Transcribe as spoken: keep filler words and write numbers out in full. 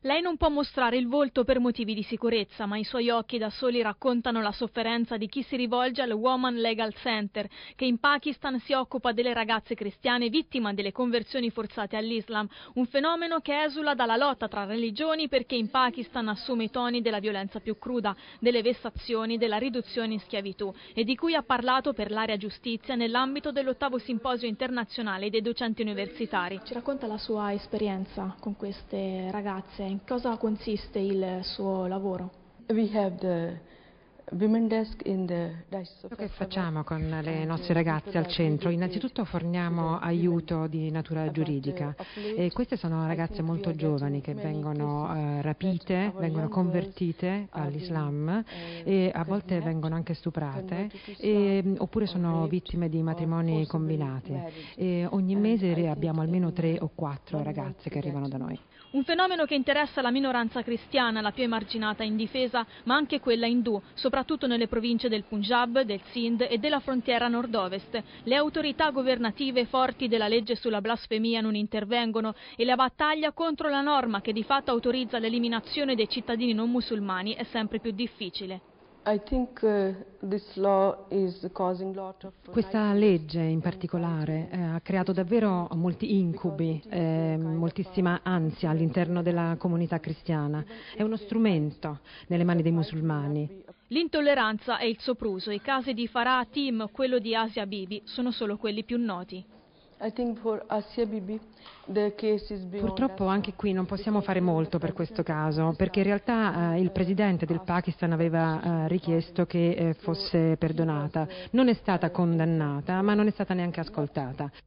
Lei non può mostrare il volto per motivi di sicurezza, ma i suoi occhi da soli raccontano la sofferenza di chi si rivolge al Woman Legal Center, che in Pakistan si occupa delle ragazze cristiane vittime delle conversioni forzate all'Islam, un fenomeno che esula dalla lotta tra religioni perché in Pakistan assume i toni della violenza più cruda, delle vessazioni, della riduzione in schiavitù, e di cui ha parlato per l'area giustizia nell'ambito dell'ottavo simposio internazionale dei docenti universitari. Ci racconta la sua esperienza con queste ragazze? In cosa consiste il suo lavoro? We have the women desk in the Quello che facciamo con le nostre ragazze al centro, innanzitutto forniamo aiuto di natura giuridica e queste sono ragazze molto giovani che vengono eh, rapite, vengono convertite all'Islam e a volte vengono anche stuprate e, oppure sono vittime di matrimoni combinati e ogni mese abbiamo almeno tre o quattro ragazze che arrivano da noi. Un fenomeno che interessa la minoranza cristiana, la più emarginata e indifesa, ma anche quella indù, soprattutto nelle province del Punjab, del Sindh e della frontiera nord-ovest. Le autorità governative forti della legge sulla blasfemia non intervengono e la battaglia contro la norma che di fatto autorizza l'eliminazione dei cittadini non musulmani è sempre più difficile. I think, uh, this law is causing lot of... Questa legge in particolare eh, ha creato davvero molti incubi, eh, moltissima ansia all'interno della comunità cristiana. È uno strumento nelle mani dei musulmani. L'intolleranza e il sopruso, i casi di Farah Hatim o quello di Asia Bibi sono solo quelli più noti. I think for Asia Bibi, the case is beyond... Purtroppo anche qui non possiamo fare molto per questo caso, perché in realtà eh, il presidente del Pakistan aveva eh, richiesto che eh, fosse perdonata. Non è stata condannata, ma non è stata neanche ascoltata.